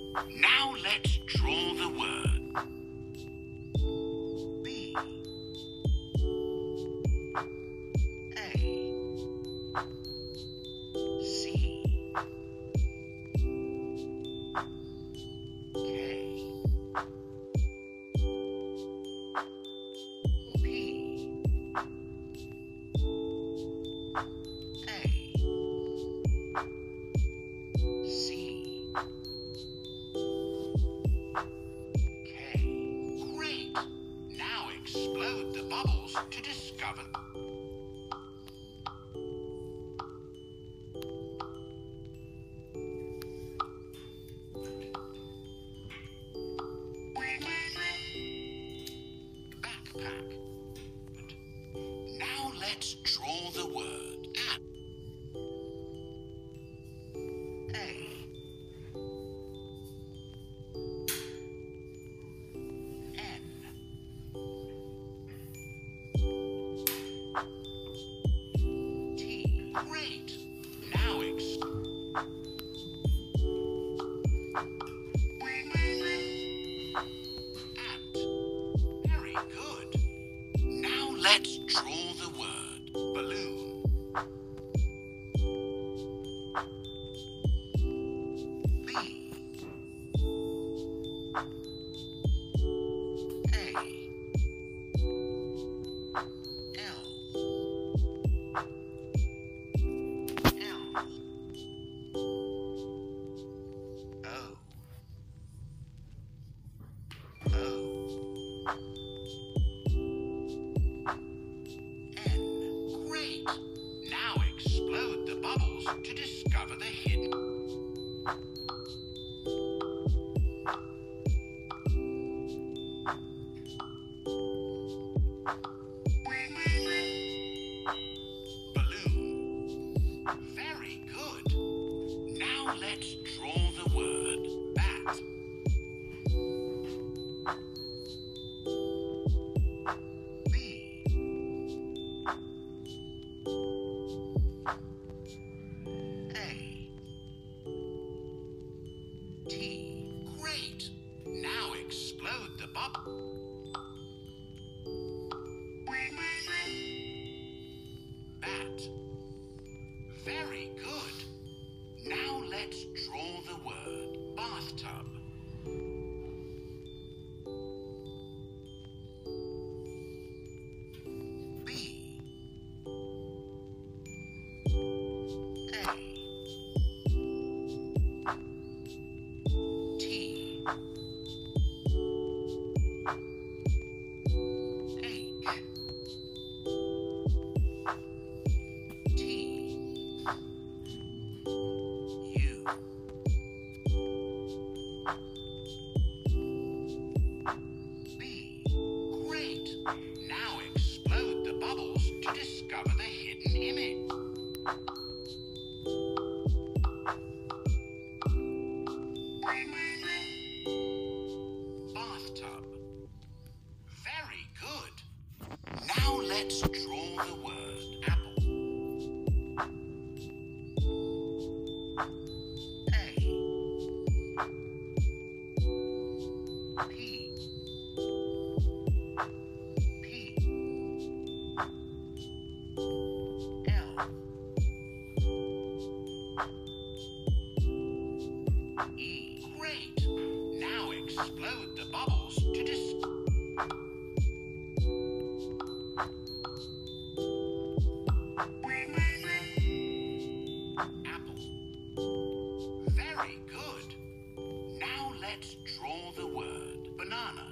Now let's draw the word. B. A. C. K. P. A. C. K. Great! Now explode the bubbles to discover. Backpack. Now let's draw the word at. A. N. T. Great! Now Ant. Very good. Now let's draw the word balloon. B. A. L. L. O. O. N. Great! Now explode the bubbles to discover the hidden. Balloon. Very good. Now let's draw the word bat. B. A. T. Great! Now explode the bubble. Bat. Very good. Now let's draw the word bathtub. B. A. T. H. T. U. B. Great! Now explode the bubbles to discover the hidden image. Bathtub. Very good. Now let's draw the word apple. A. P. P. L. E. Great! Now explode the bubbles to Apple. Very good. Now let's draw the word banana.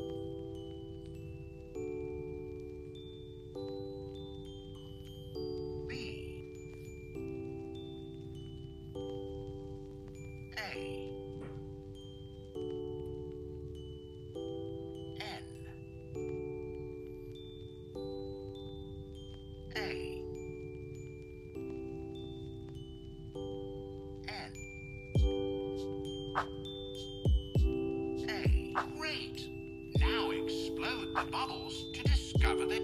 B. A. N. A. N. A. Great! Now explode the bubbles to discover the...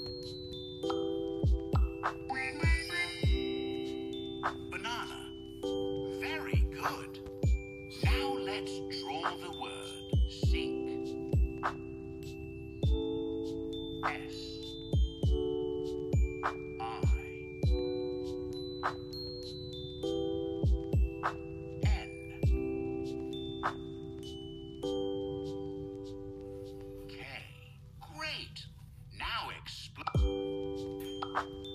Banana. S I N K. Great. Now explode.